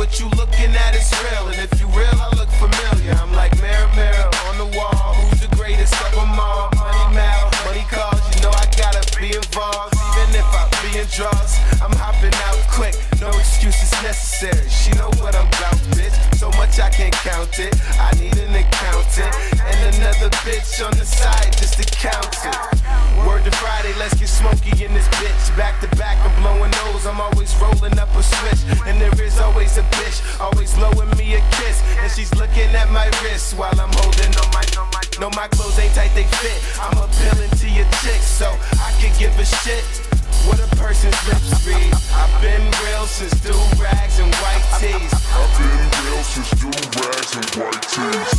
what you looking at is real. And if you real, I look familiar. I'm like mirror, mirror on the wall. Who's the greatest of them all? Money mal, money calls. You know I gotta be involved. Even if I be in draws, I'm hopping out quick. No excuses necessary. She know what I'm about, bitch. So much I can't count it. I need an accountant and another bitch on the side just to count it. Word to Friday, let's get smoky in this bitch. Back to back, I'm blowing nose. I'm always rolling up a switch, and there is always a bitch, always blowing me a kiss. And she's looking at my wrist while I'm holding on my. No, my clothes ain't tight, they fit. I'm appealing to your chick, so I can give a shit what a person's lips read. I've been real since do-rags and white tees. I've been real since do-rags and white tees.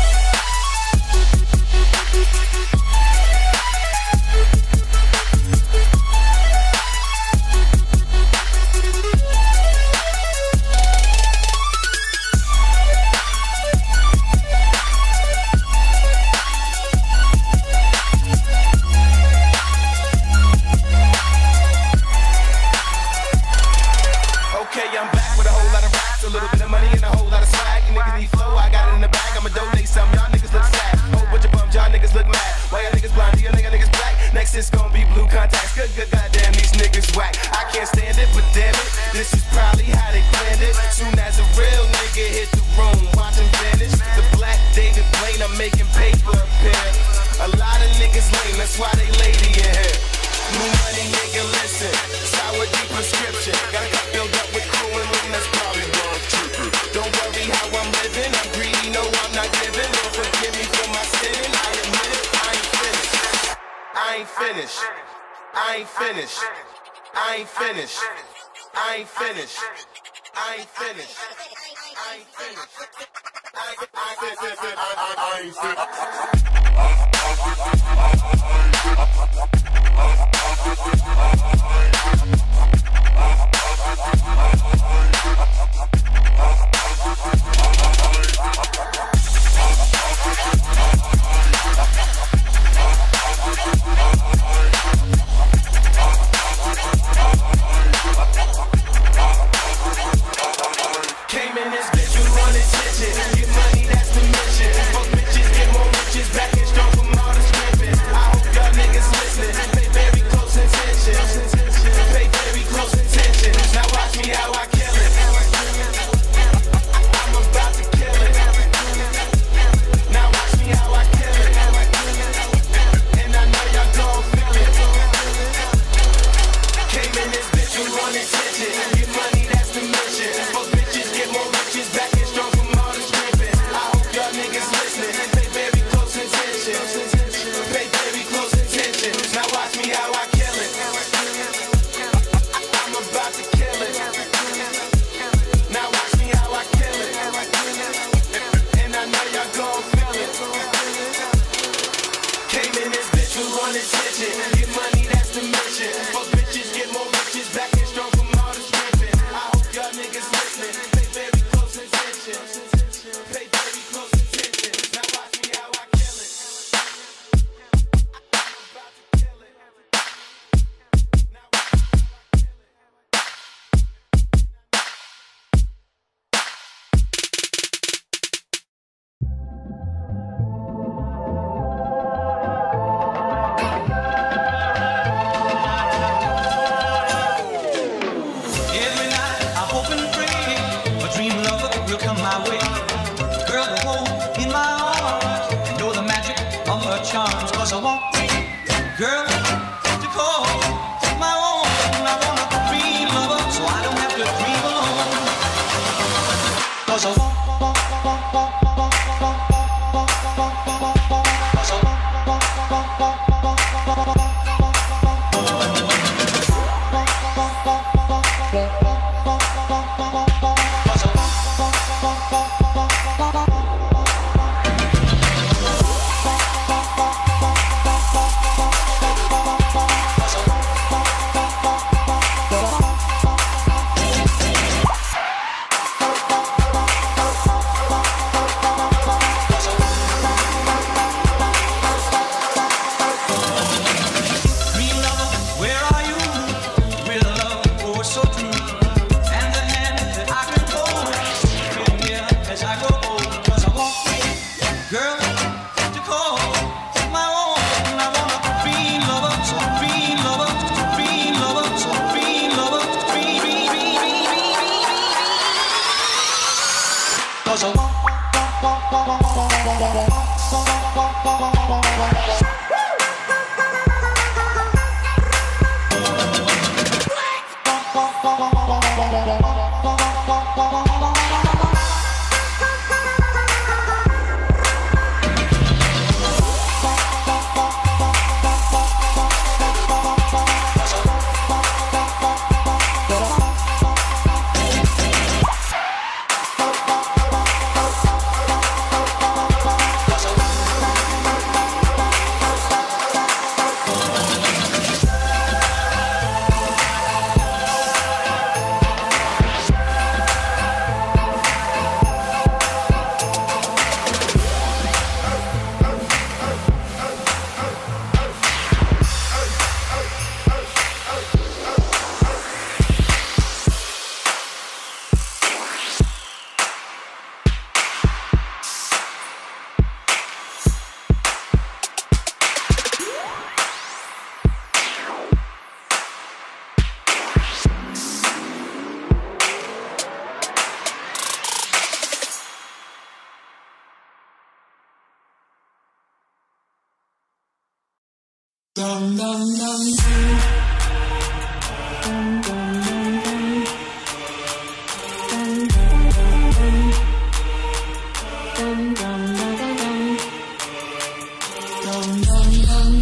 It's gonna be blue contacts, good, goddamn, these niggas whack. I can't stand it, but damn it, this is probably how they planned it. Soon as a real nigga hit the room, watch him vanish. The black David Blaine, I'm making paper appear. A lot of niggas lame, that's why they lady in here. New money, nigga, listen, sour deep prescription. Got a cup filled up with crew and room, that's probably wrong tripping. Don't worry how I'm living, I'm greedy, no I'm not giving. Lord forgive me for my sinning, I admit it, I ain't finished. I ain't finished. I ain't finished. I ain't finished. I ain't finished. I ain't finished. I ain't finished. I ain't finished. Came in this bitch, you run attention. Get money, that's the mission. Fuck bitches, get more riches. Back and strong from all the scrimping. I hope y'all niggas listening. Pay very close attention. Pay very close attention. Now watch me how I kill it. I'm about to kill it. Now watch me how I kill it. And I know y'all gon' feel it. Came in this bitch, you run attention. Get money, that's the mission. Fuck bitches, get more riches. Back and strong from all the scrimping. I hope y'all niggas listening. Pay very close attention. Pay very close attention. Now watch me how I kill it. I'm about to kill it. Now watch me how I kill it. And I know y'all gon' feel it. Came in this bitch with one intention. Get money, that's the mission. Fuck bitches, get more riches. Back and strong from all the scrimping. I hope y'all niggas listening. Pay very close attention. Pay very close attention. Now watch me how I kill it. I'm about to kill it. Now watch me how I kill it. Every night I hope and pray a dream lover will come my way. Girl will hold in my arms, know the magic of her charms. 'Cause I want, girl, to call my own. I want a dream lover so I don't have to dream alone. 'Cause I want, 'cause I want. 'cause I walk. Dum dum dum dum. Dum dum dum dum. Dum dum dum dum. Dum dum dum dum. Dum dum dum.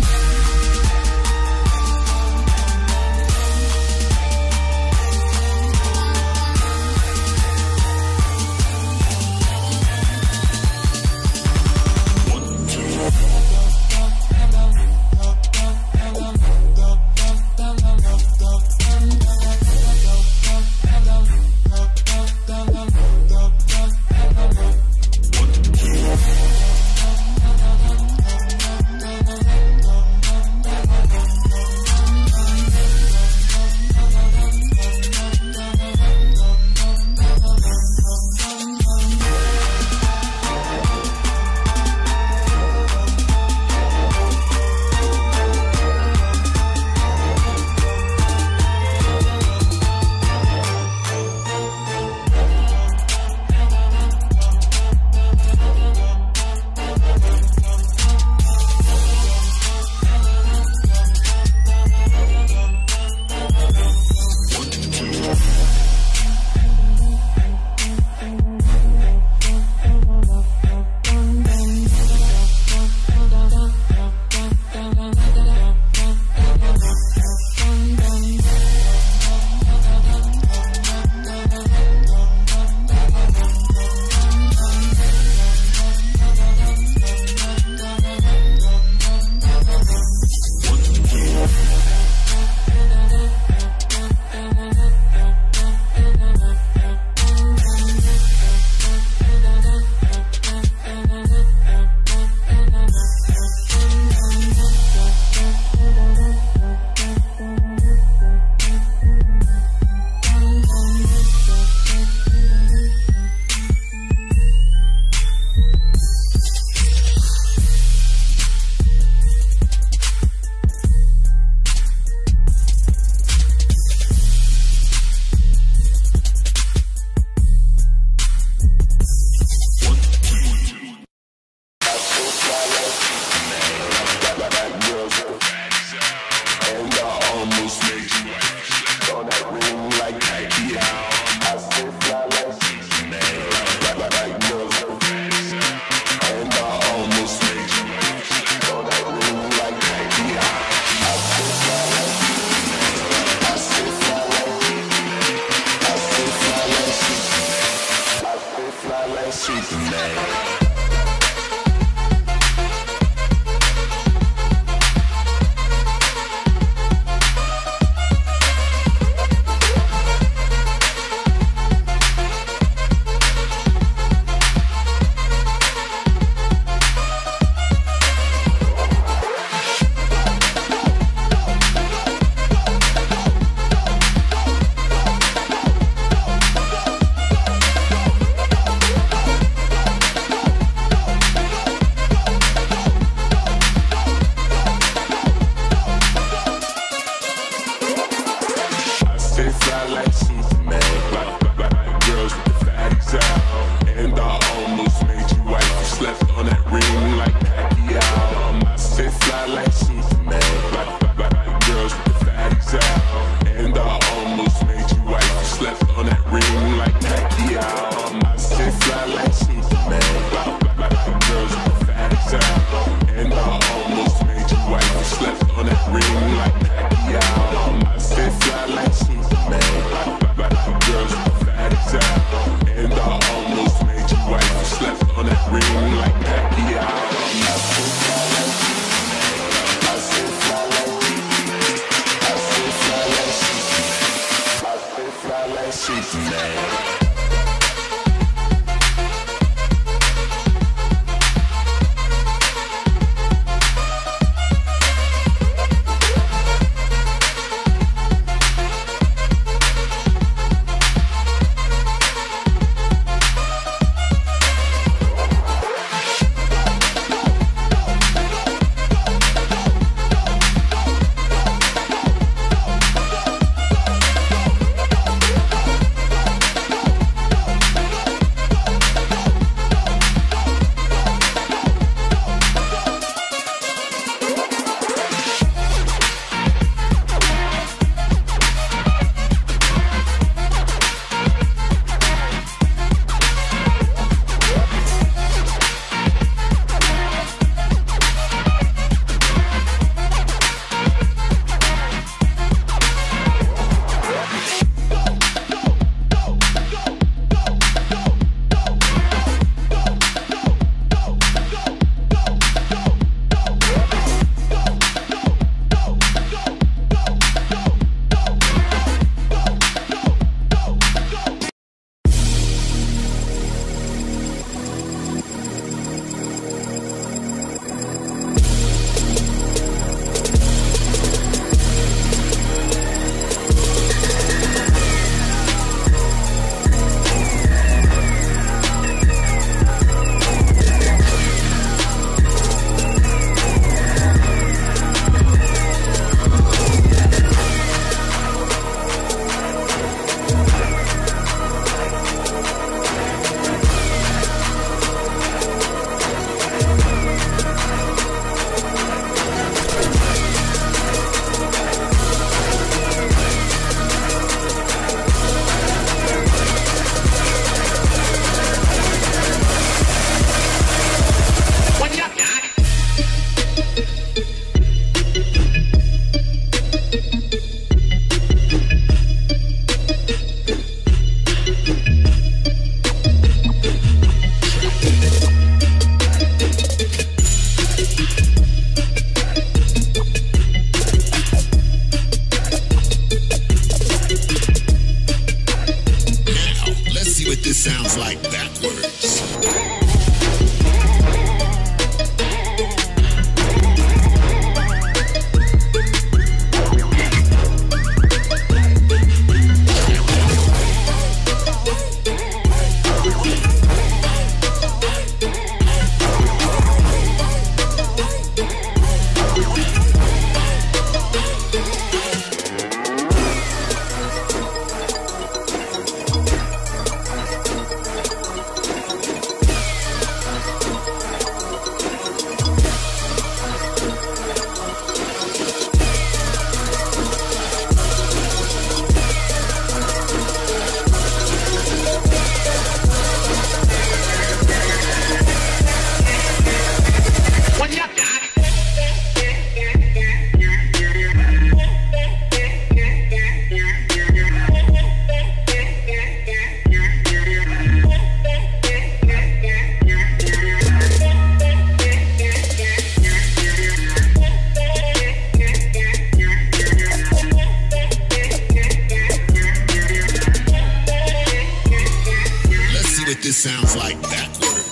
fly like Superman. Them girls with the fat out, and I almost made you wife. You slept on that ring like Pacquiao. I said fly like Superman. Them girls with the fat out, and I almost made you wife. You slept on that ring like Pacquiao. Superman. Sounds like backwards. This sounds like backwards.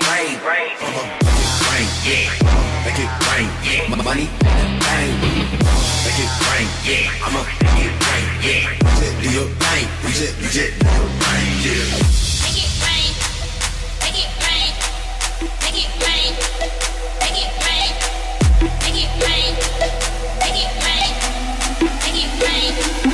rain. Make it rain, yeah. Make it rain, yeah. My money, bang. Make it rain, yeah. I'ma make it rain, yeah. Just do your thing, just do your thing, yeah. Make it rain, make it rain, make it rain, make it rain, make it rain, make it rain, make it rain.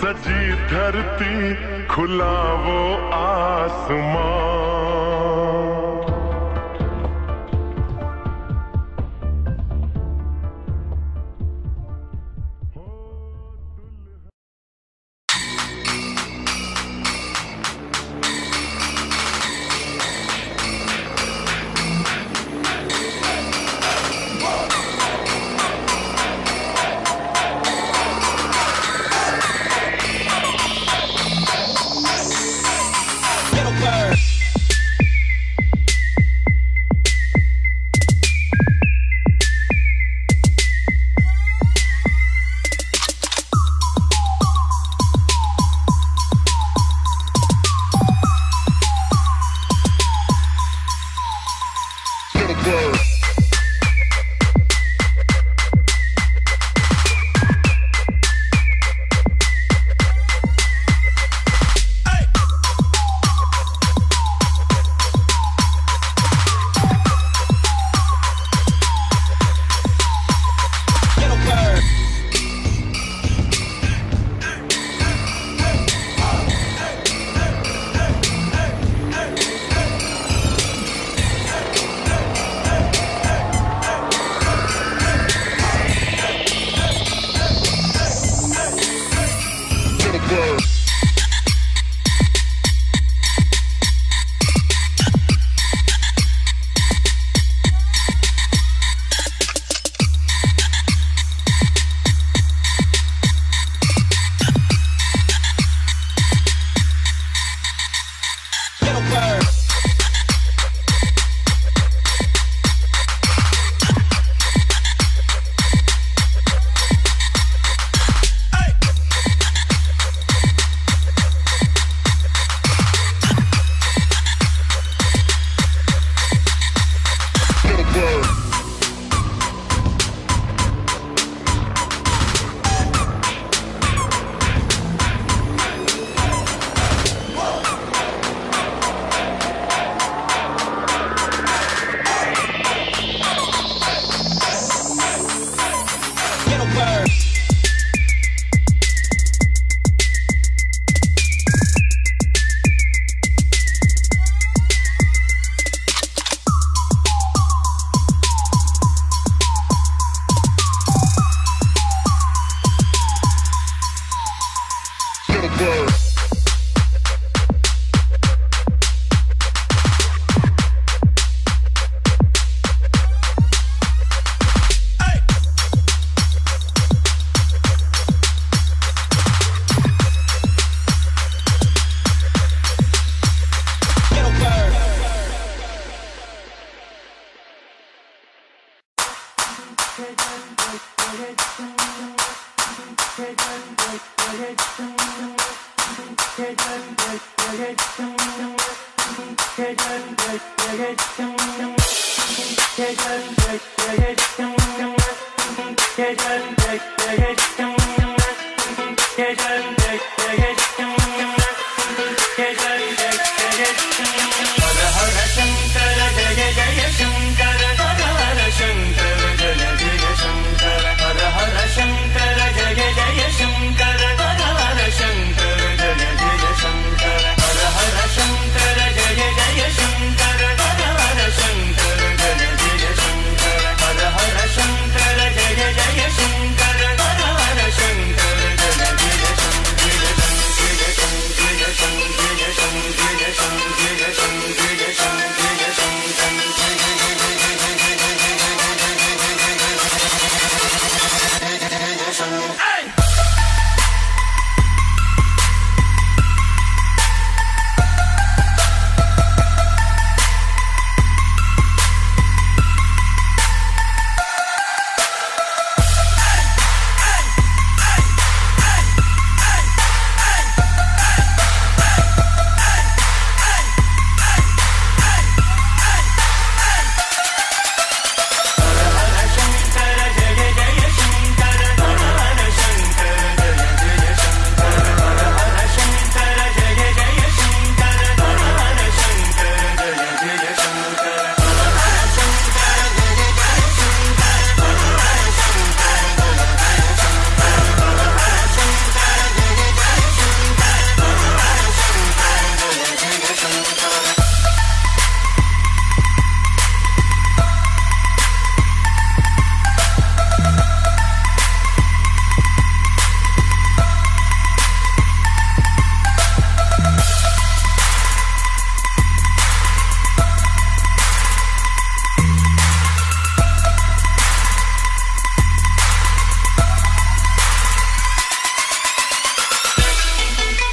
सजी धरती खुला वो आसमां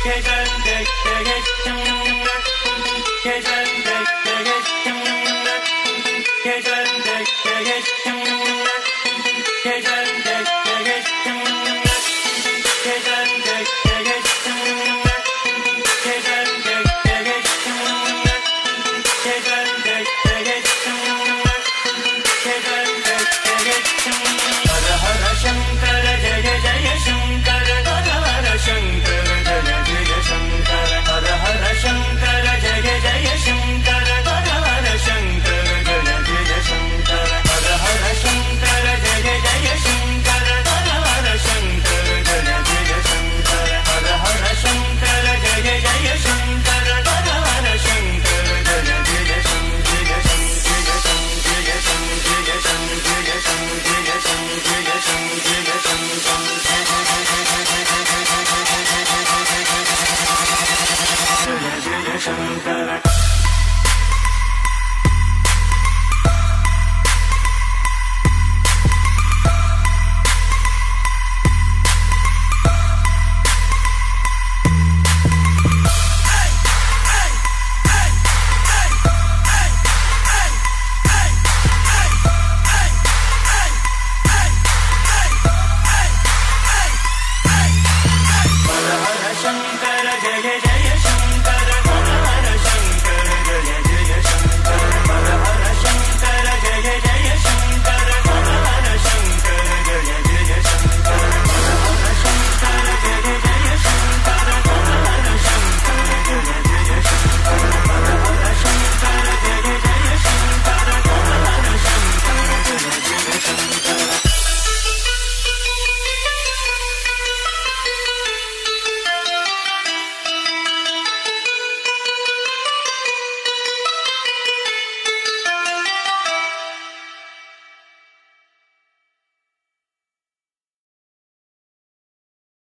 Shankara